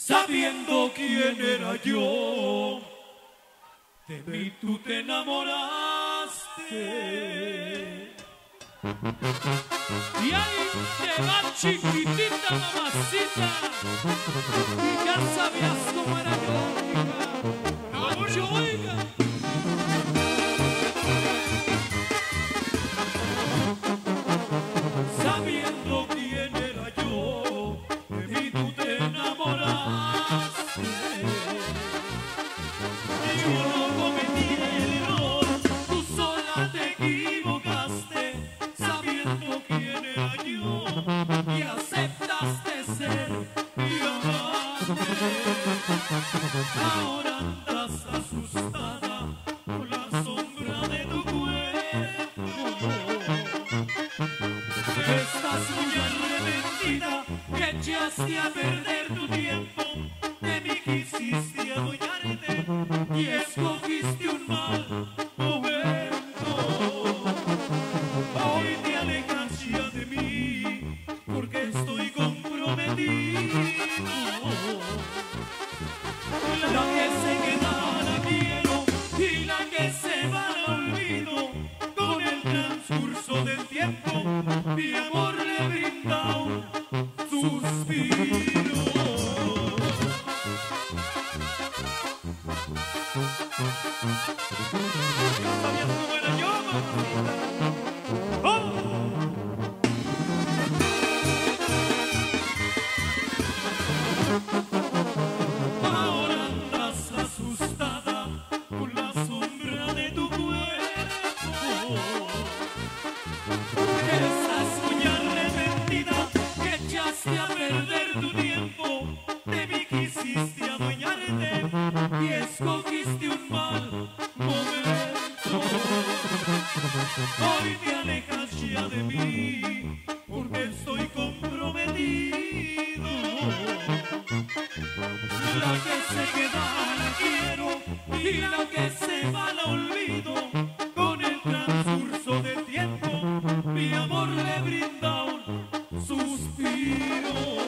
sabiendo quién era yo. De mí tú te enamoraste. Y ahí te va chiquitita mamacita. Y ya sabías cómo era yo, oiga. Sabiendo quién era yo, de mí tú te enamoraste. Yo no cometí el error, tú sola te equivocaste. Sabiendo quién era yo, y aceptaste ser mi amante. Ahora andas asustada por la sombra de tu cuerpo. Estás muy arrepentida, que echaste a perder tu tiempo. De mí quisiste adueñarte y escogiste un mal momento. Hoy te alejas ya de mí, porque estoy comprometido. La que se queda la quiero y la que se va la olvido. Con el transcurso del tiempo, mi amor le brinda un suspiro. ¿Sabías cómo era yo, mamacita? ¡Oh! Ahora andas asustada con la sombra de tu cuerpo. Estás muy arrepentida, que echaste a perder tu tiempo. De mí quisiste adueñarte y escogiste un mal momento. Hoy te alejas ya de mí, porque estoy comprometido. La que se queda la quiero y la que se va la olvido. Con el transcurso del tiempo, mi amor le brinda un suspiro.